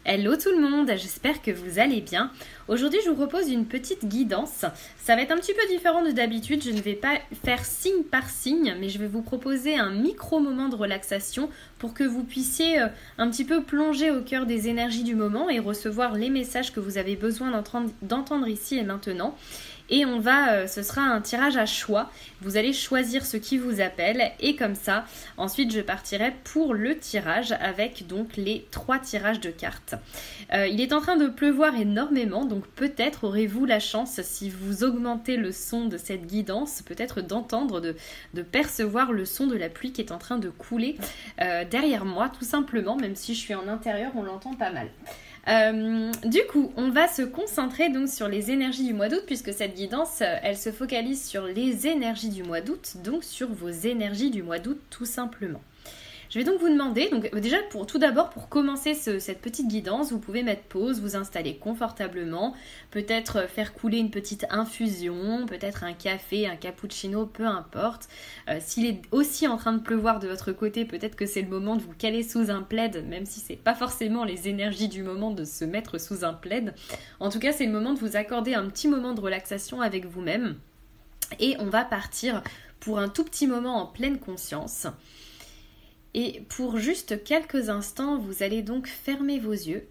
Hello tout le monde, j'espère que vous allez bien. Aujourd'hui je vous propose une petite guidance. Ça va être un petit peu différent de d'habitude, je ne vais pas faire signe par signe, mais je vais vous proposer un micro moment de relaxation pour que vous puissiez un petit peu plonger au cœur des énergies du moment et recevoir les messages que vous avez besoin d'entendre ici et maintenant. Et ce sera un tirage à choix. Vous allez choisir ce qui vous appelle et comme ça, ensuite je partirai pour le tirage avec donc les 3 tirages de cartes. Il est en train de pleuvoir énormément, donc peut-être aurez-vous la chance, si vous augmentez le son de cette guidance, peut-être d'entendre, de percevoir le son de la pluie qui est en train de couler derrière moi, tout simplement, même si je suis en intérieur, on l'entend pas mal. Du coup, on va se concentrer donc sur les énergies du mois d'août puisque cette guidance, elle se focalise sur les énergies du mois d'août, donc sur vos énergies du mois d'août tout simplement. Je vais donc vous demander, donc déjà tout d'abord pour commencer cette petite guidance, vous pouvez mettre pause, vous installer confortablement, peut-être faire couler une petite infusion, peut-être un café, un cappuccino, peu importe. S'il est aussi en train de pleuvoir de votre côté, peut-être que c'est le moment de vous caler sous un plaid, même si c'est pas forcément les énergies du moment de se mettre sous un plaid. En tout cas, c'est le moment de vous accorder un petit moment de relaxation avec vous-même. Et on va partir pour un tout petit moment en pleine conscience. Et pour juste quelques instants, vous allez donc fermer vos yeux.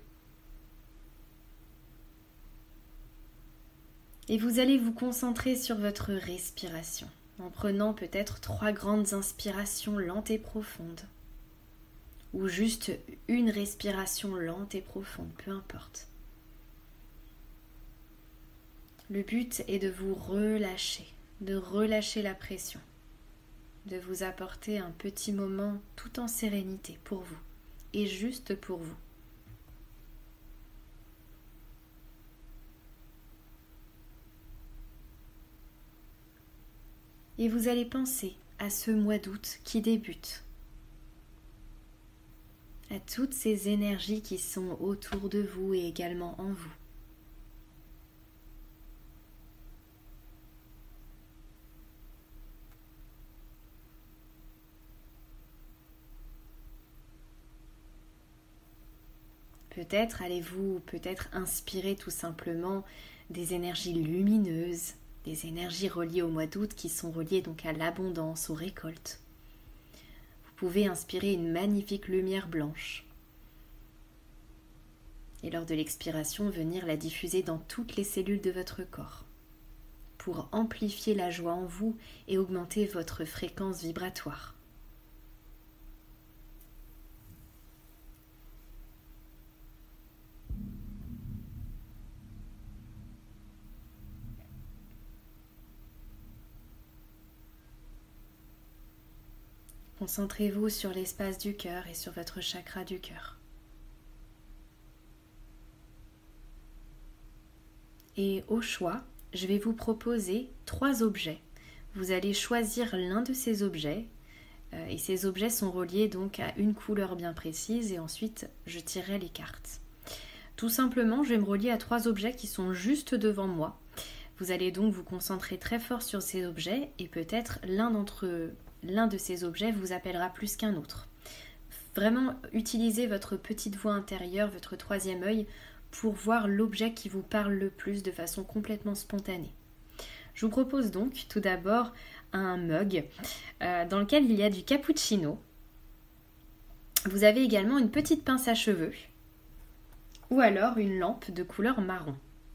Et vous allez vous concentrer sur votre respiration, en prenant peut-être 3 grandes inspirations lentes et profondes. Ou juste une respiration lente et profonde, peu importe. Le but est de vous relâcher, de relâcher la pression. De vous apporter un petit moment tout en sérénité pour vous et juste pour vous. Et vous allez penser à ce mois d'août qui débute, à toutes ces énergies qui sont autour de vous et également en vous. Peut-être allez-vous inspirer tout simplement des énergies lumineuses, des énergies reliées au mois d'août qui sont reliées donc à l'abondance, aux récoltes. Vous pouvez inspirer une magnifique lumière blanche et lors de l'expiration venir la diffuser dans toutes les cellules de votre corps pour amplifier la joie en vous et augmenter votre fréquence vibratoire. Concentrez-vous sur l'espace du cœur et sur votre chakra du cœur. Et au choix, je vais vous proposer 3 objets. Vous allez choisir l'un de ces objets et ces objets sont reliés donc à une couleur bien précise et ensuite je tirerai les cartes. Tout simplement, je vais me relier à 3 objets qui sont juste devant moi. Vous allez donc vous concentrer très fort sur ces objets et peut-être l'un de ces objets vous appellera plus qu'un autre. Vraiment, utilisez votre petite voix intérieure, votre 3e œil, pour voir l'objet qui vous parle le plus de façon complètement spontanée. Je vous propose donc tout d'abord un mug dans lequel il y a du cappuccino. Vous avez également une petite pince à cheveux ou alors une lampe de couleur marron.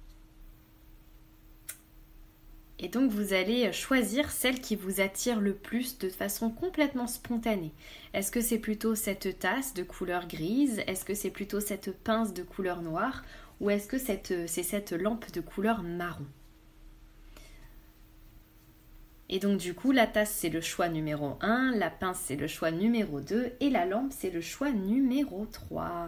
Et donc vous allez choisir celle qui vous attire le plus de façon complètement spontanée. Est-ce que c'est plutôt cette tasse de couleur grise? Est-ce que c'est plutôt cette pince de couleur noire? Ou est-ce que c'est cette lampe de couleur marron? Et donc du coup, la tasse c'est le choix numéro 1, la pince c'est le choix numéro 2 et la lampe c'est le choix numéro 3.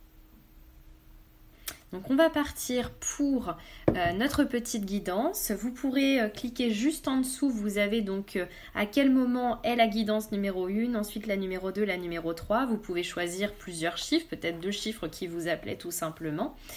Donc on va partir pour notre petite guidance. Vous pourrez cliquer juste en dessous, vous avez donc à quel moment est la guidance numéro 1, ensuite la numéro 2, la numéro 3. Vous pouvez choisir plusieurs chiffres, peut-être 2 chiffres qui vous appelaient tout simplement.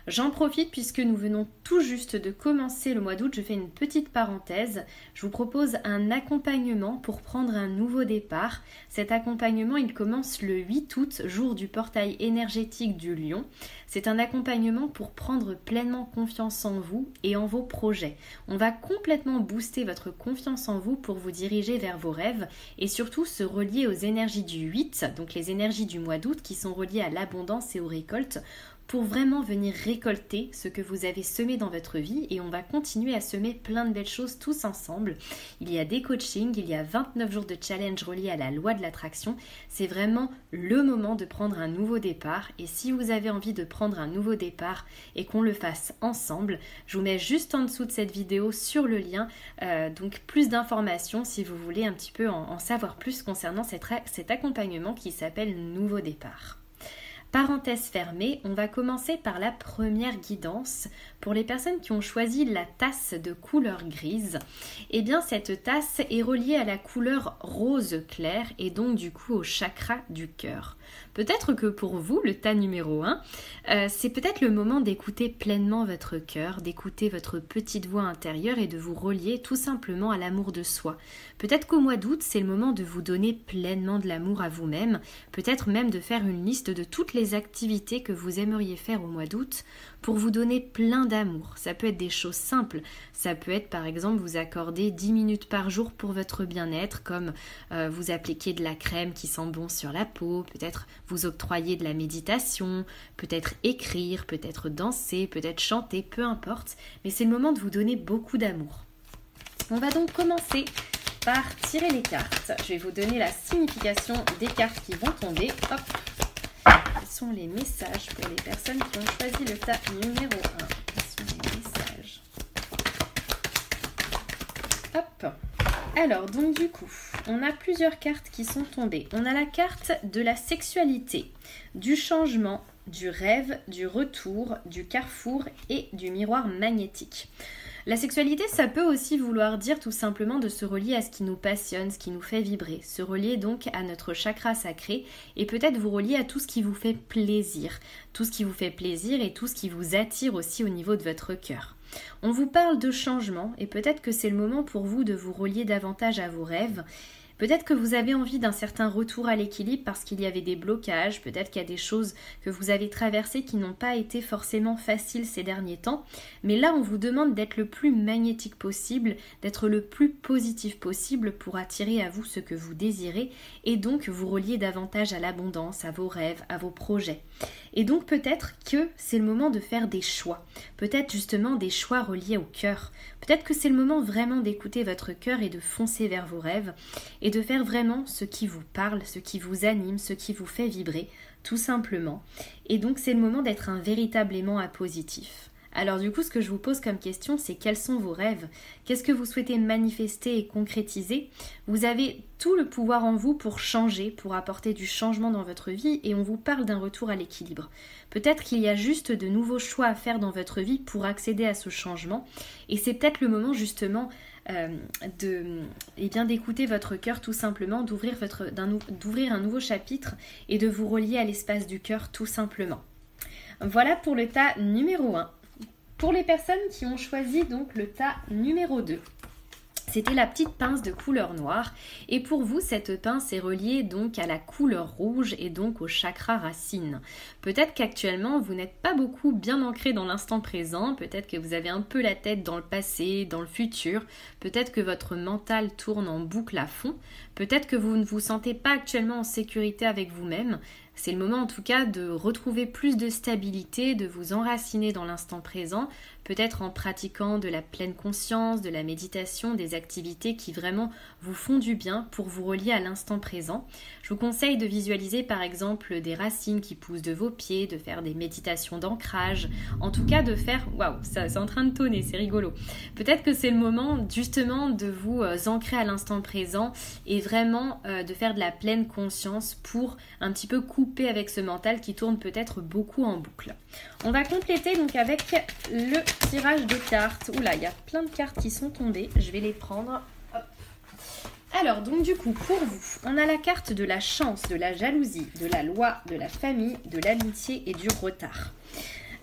J'en profite puisque nous venons tout juste de commencer le mois d'août, je fais une petite parenthèse. Je vous propose un accompagnement pour prendre un nouveau départ. Cet accompagnement, il commence le 8 août, jour du portail énergétique du Lion. C'est un accompagnement pour prendre pleinement confiance en vous et en vos projets. On va complètement booster votre confiance en vous pour vous diriger vers vos rêves et surtout se relier aux énergies du 8, donc les énergies du mois d'août qui sont reliées à l'abondance et aux récoltes, pour vraiment venir récolter ce que vous avez semé dans votre vie et on va continuer à semer plein de belles choses tous ensemble. Il y a des coachings, il y a 29 jours de challenge reliés à la loi de l'attraction. C'est vraiment le moment de prendre un nouveau départ et si vous avez envie de prendre un nouveau départ et qu'on le fasse ensemble, je vous mets juste en dessous de cette vidéo sur le lien donc plus d'informations si vous voulez un petit peu en savoir plus concernant cet accompagnement qui s'appelle Nouveau départ. Parenthèse fermée, on va commencer par la première guidance. Pour les personnes qui ont choisi la tasse de couleur grise, eh bien cette tasse est reliée à la couleur rose clair et donc du coup au chakra du cœur. Peut-être que pour vous, le tas numéro 1, c'est peut-être le moment d'écouter pleinement votre cœur, d'écouter votre petite voix intérieure et de vous relier tout simplement à l'amour de soi. Peut-être qu'au mois d'août, c'est le moment de vous donner pleinement de l'amour à vous-même, peut-être même de faire une liste de toutes les activités que vous aimeriez faire au mois d'août pour vous donner plein d'amour. Ça peut être des choses simples, ça peut être par exemple vous accorder 10 minutes par jour pour votre bien-être, comme vous appliquer de la crème qui sent bon sur la peau, peut-être vous octroyer de la méditation, peut-être écrire, peut-être danser, peut-être chanter, peu importe, mais c'est le moment de vous donner beaucoup d'amour. On va donc commencer par tirer les cartes. Je vais vous donner la signification des cartes qui vont tomber. Hop. Quels sont les messages pour les personnes qui ont choisi le tas numéro 1? Quels sont les messages? Hop. Alors, donc du coup, on a plusieurs cartes qui sont tombées. On a la carte de la sexualité, du changement, du rêve, du retour, du carrefour et du miroir magnétique. La sexualité, ça peut aussi vouloir dire tout simplement de se relier à ce qui nous passionne, ce qui nous fait vibrer, se relier donc à notre chakra sacré et peut-être vous relier à tout ce qui vous fait plaisir, tout ce qui vous fait plaisir et tout ce qui vous attire aussi au niveau de votre cœur. On vous parle de changement et peut-être que c'est le moment pour vous de vous relier davantage à vos rêves. Peut-être que vous avez envie d'un certain retour à l'équilibre parce qu'il y avait des blocages, peut-être qu'il y a des choses que vous avez traversées qui n'ont pas été forcément faciles ces derniers temps. Mais là, on vous demande d'être le plus magnétique possible, d'être le plus positif possible pour attirer à vous ce que vous désirez et donc vous relier davantage à l'abondance, à vos rêves, à vos projets. Et donc peut-être que c'est le moment de faire des choix, peut-être justement des choix reliés au cœur. Peut-être que c'est le moment vraiment d'écouter votre cœur et de foncer vers vos rêves et de faire vraiment ce qui vous parle, ce qui vous anime, ce qui vous fait vibrer, tout simplement. Et donc c'est le moment d'être un véritable aimant à positif. Alors du coup, ce que je vous pose comme question, c'est quels sont vos rêves? Qu'est-ce que vous souhaitez manifester et concrétiser? Vous avez tout le pouvoir en vous pour changer, pour apporter du changement dans votre vie et on vous parle d'un retour à l'équilibre. Peut-être qu'il y a juste de nouveaux choix à faire dans votre vie pour accéder à ce changement et c'est peut-être le moment justement d'écouter votre cœur tout simplement, d'ouvrir un nouveau chapitre et de vous relier à l'espace du cœur tout simplement. Voilà pour le tas numéro 1. Pour les personnes qui ont choisi donc le tas numéro 2, c'était la petite pince de couleur noire et pour vous cette pince est reliée donc à la couleur rouge et donc au chakra racine. Peut-être qu'actuellement vous n'êtes pas beaucoup bien ancré dans l'instant présent, peut-être que vous avez un peu la tête dans le passé, dans le futur, peut-être que votre mental tourne en boucle à fond, peut-être que vous ne vous sentez pas actuellement en sécurité avec vous-même. C'est le moment en tout cas de retrouver plus de stabilité, de vous enraciner dans l'instant présent, peut-être en pratiquant de la pleine conscience, de la méditation, des activités qui vraiment vous font du bien pour vous relier à l'instant présent. Je vous conseille de visualiser par exemple des racines qui poussent de vos pieds, de faire des méditations d'ancrage, en tout cas de faire... Waouh, ça c'est en train de tonner, c'est rigolo. Peut-être que c'est le moment justement de vous ancrer à l'instant présent et vraiment de faire de la pleine conscience pour un petit peu couper avec ce mental qui tourne peut-être beaucoup en boucle. On va compléter donc avec le tirage de cartes. Oula, il y a plein de cartes qui sont tombées. Je vais les prendre. Hop. Alors, donc du coup, pour vous, on a la carte de la chance, de la jalousie, de la loi, de la famille, de l'amitié et du retard.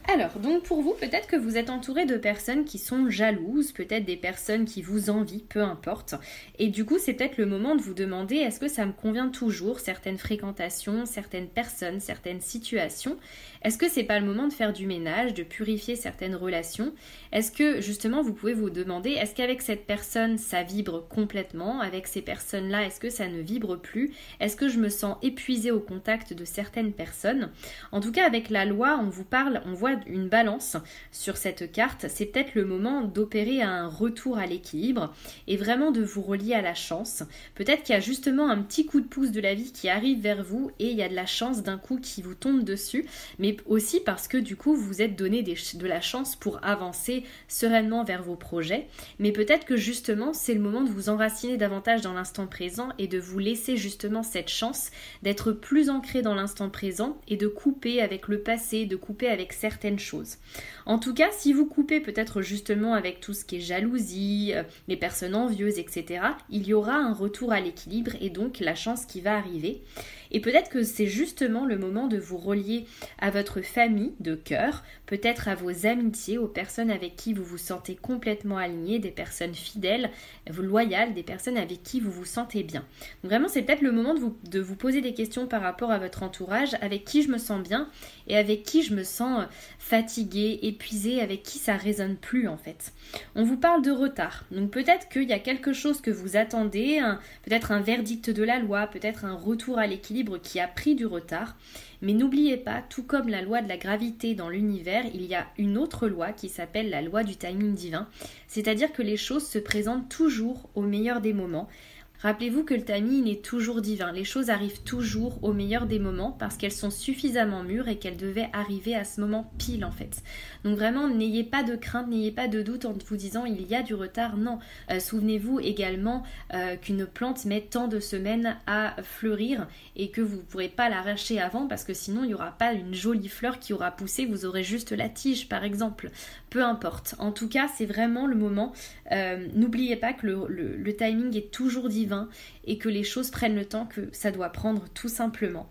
Alors, donc pour vous, peut-être que vous êtes entouré de personnes qui sont jalouses, peut-être des personnes qui vous envient, peu importe. Et du coup, c'est peut-être le moment de vous demander, est-ce que ça me convient toujours, certaines fréquentations, certaines personnes, certaines situations? Est-ce que c'est pas le moment de faire du ménage, de purifier certaines relations? Est-ce que justement, vous pouvez vous demander, est-ce qu'avec cette personne, ça vibre complètement? Avec ces personnes-là, est-ce que ça ne vibre plus? Est-ce que je me sens épuisée au contact de certaines personnes? En tout cas, avec la loi, on vous parle, on voit une balance sur cette carte. C'est peut-être le moment d'opérer un retour à l'équilibre et vraiment de vous relier à la chance. Peut-être qu'il y a justement un petit coup de pouce de la vie qui arrive vers vous et il y a de la chance d'un coup qui vous tombe dessus, mais aussi parce que du coup vous êtes donné de la chance pour avancer sereinement vers vos projets. Mais peut-être que justement c'est le moment de vous enraciner davantage dans l'instant présent et de vous laisser justement cette chance d'être plus ancré dans l'instant présent et de couper avec le passé, de couper avec certaines choses. En tout cas, si vous coupez peut-être justement avec tout ce qui est jalousie, les personnes envieuses, etc., il y aura un retour à l'équilibre et donc la chance qui va arriver. Et peut-être que c'est justement le moment de vous relier à votre famille de cœur, peut-être à vos amitiés, aux personnes avec qui vous vous sentez complètement aligné, des personnes fidèles, loyales, des personnes avec qui vous vous sentez bien. Donc vraiment, c'est peut-être le moment de vous poser des questions par rapport à votre entourage, avec qui je me sens bien et avec qui je me sens fatiguée, épuisée, avec qui ça résonne plus en fait. On vous parle de retard, donc peut-être qu'il y a quelque chose que vous attendez, peut-être un verdict de la loi, peut-être un retour à l'équilibre qui a pris du retard, mais n'oubliez pas, tout comme la loi de la gravité dans l'univers, il y a une autre loi qui s'appelle la loi du timing divin, c'est-à-dire que les choses se présentent toujours au meilleur des moments. Rappelez-vous que le timing est toujours divin, les choses arrivent toujours au meilleur des moments parce qu'elles sont suffisamment mûres et qu'elles devaient arriver à ce moment pile en fait. Donc vraiment, n'ayez pas de crainte, n'ayez pas de doute en vous disant il y a du retard, non. Souvenez-vous également qu'une plante met tant de semaines à fleurir et que vous ne pourrez pas l'arracher avant parce que sinon il n'y aura pas une jolie fleur qui aura poussé, vous aurez juste la tige par exemple. Peu importe, en tout cas c'est vraiment le moment, n'oubliez pas que le timing est toujours divin et que les choses prennent le temps que ça doit prendre tout simplement.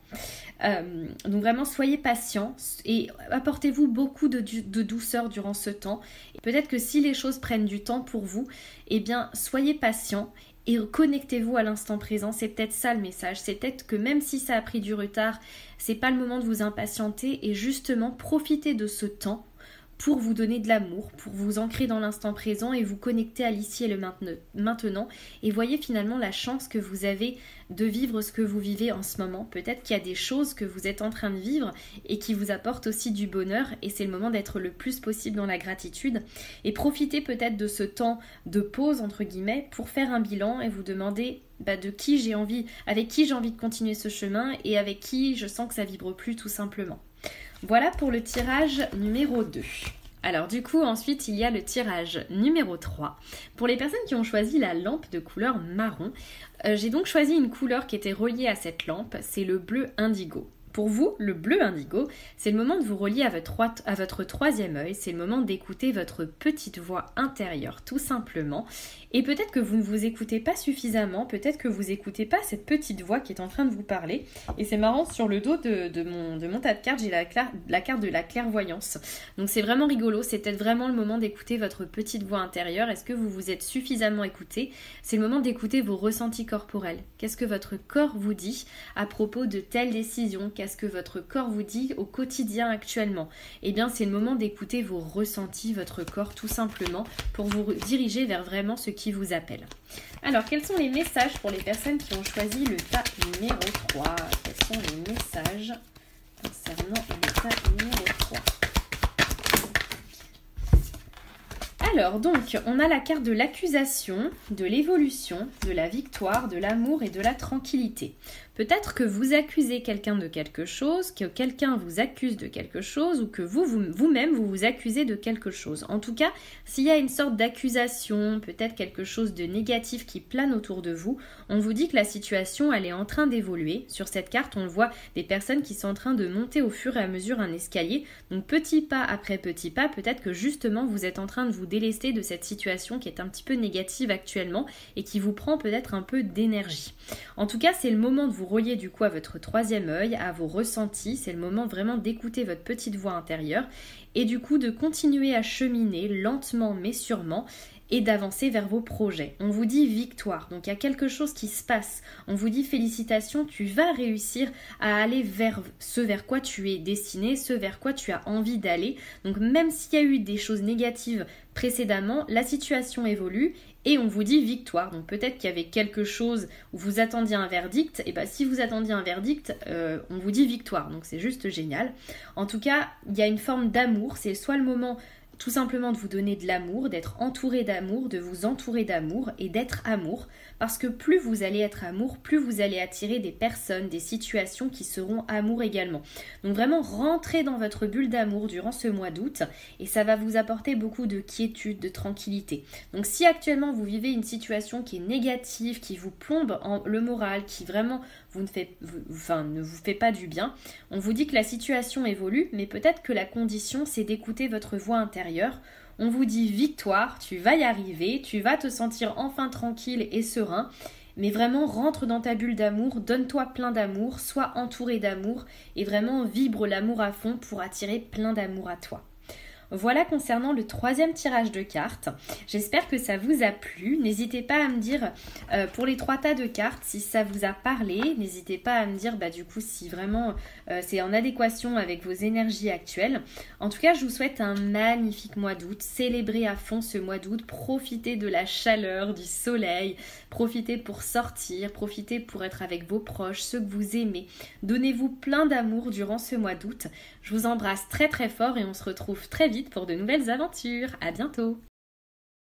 Donc vraiment soyez patients et apportez-vous beaucoup de douceur durant ce temps. Et peut-être que si les choses prennent du temps pour vous, eh bien soyez patients et connectez-vous à l'instant présent. C'est peut-être ça le message, c'est peut-être que même si ça a pris du retard, c'est pas le moment de vous impatienter et justement profitez de ce temps pour vous donner de l'amour, pour vous ancrer dans l'instant présent et vous connecter à l'ici et le maintenant. Et voyez finalement la chance que vous avez de vivre ce que vous vivez en ce moment. Peut-être qu'il y a des choses que vous êtes en train de vivre et qui vous apportent aussi du bonheur et c'est le moment d'être le plus possible dans la gratitude. Et profitez peut-être de ce temps de pause entre guillemets pour faire un bilan et vous demander avec qui j'ai envie de continuer ce chemin et avec qui je sens que ça vibre plus tout simplement. Voilà pour le tirage numéro 2. Alors du coup ensuite il y a le tirage numéro 3. Pour les personnes qui ont choisi la lampe de couleur marron, j'ai donc choisi une couleur qui était reliée à cette lampe, c'est le bleu indigo. Pour vous, le bleu indigo, c'est le moment de vous relier à votre troisième œil, c'est le moment d'écouter votre petite voix intérieure tout simplement. Et peut-être que vous ne vous écoutez pas suffisamment, peut-être que vous n'écoutez pas cette petite voix qui est en train de vous parler. Et c'est marrant, sur le dos de mon tas de cartes, j'ai la carte de la clairvoyance. Donc c'est vraiment rigolo, c'est peut-être vraiment le moment d'écouter votre petite voix intérieure. Est-ce que vous vous êtes suffisamment écouté? C'est le moment d'écouter vos ressentis corporels. Qu'est-ce que votre corps vous dit à propos de telle décision? Qu'est-ce que votre corps vous dit au quotidien actuellement? Eh bien c'est le moment d'écouter vos ressentis, votre corps tout simplement, pour vous diriger vers vraiment ce qui vous appelle. Alors quels sont les messages pour les personnes qui ont choisi le tas numéro 3? Quels sont les messages concernant le tas numéro 3? Alors donc, on a la carte de l'accusation, de l'évolution, de la victoire, de l'amour et de la tranquillité. Peut-être que vous accusez quelqu'un de quelque chose, que quelqu'un vous accuse de quelque chose ou que vous-même vous accusez de quelque chose. En tout cas, s'il y a une sorte d'accusation, peut-être quelque chose de négatif qui plane autour de vous, on vous dit que la situation elle est en train d'évoluer. Sur cette carte, on voit des personnes qui sont en train de monter au fur et à mesure un escalier. Donc petit pas après petit pas, peut-être que justement vous êtes en train de vous déléguer délester de cette situation qui est un petit peu négative actuellement et qui vous prend peut-être un peu d'énergie. En tout cas, c'est le moment de vous relier du coup à votre troisième œil, à vos ressentis. C'est le moment vraiment d'écouter votre petite voix intérieure et du coup de continuer à cheminer lentement mais sûrement et d'avancer vers vos projets. On vous dit victoire, donc il y a quelque chose qui se passe. On vous dit félicitations, tu vas réussir à aller vers ce vers quoi tu es destiné, ce vers quoi tu as envie d'aller. Donc même s'il y a eu des choses négatives précédemment, la situation évolue et on vous dit victoire. Donc peut-être qu'il y avait quelque chose où vous attendiez un verdict, et bien si vous attendiez un verdict, on vous dit victoire. Donc c'est juste génial. En tout cas, il y a une forme d'amour, c'est soit le moment tout simplement de vous donner de l'amour, d'être entouré d'amour, de vous entourer d'amour et d'être amour. Parce que plus vous allez être amour, plus vous allez attirer des personnes, des situations qui seront amour également. Donc vraiment rentrez dans votre bulle d'amour durant ce mois d'août et ça va vous apporter beaucoup de quiétude, de tranquillité. Donc si actuellement vous vivez une situation qui est négative, qui vous plombe le moral, qui vraiment ne vous fait pas du bien, on vous dit que la situation évolue, mais peut-être que la condition c'est d'écouter votre voix intérieure. On vous dit victoire, tu vas y arriver, tu vas te sentir enfin tranquille et serein, mais vraiment rentre dans ta bulle d'amour, donne-toi plein d'amour, sois entouré d'amour et vraiment vibre l'amour à fond pour attirer plein d'amour à toi. Voilà concernant le troisième tirage de cartes. J'espère que ça vous a plu. N'hésitez pas à me dire pour les 3 tas de cartes si ça vous a parlé. N'hésitez pas à me dire du coup si vraiment c'est en adéquation avec vos énergies actuelles. En tout cas, je vous souhaite un magnifique mois d'août. Célébrez à fond ce mois d'août. Profitez de la chaleur, du soleil. Profitez pour sortir. Profitez pour être avec vos proches, ceux que vous aimez. Donnez-vous plein d'amour durant ce mois d'août. Je vous embrasse très très fort et on se retrouve très vite pour de nouvelles aventures. À bientôt!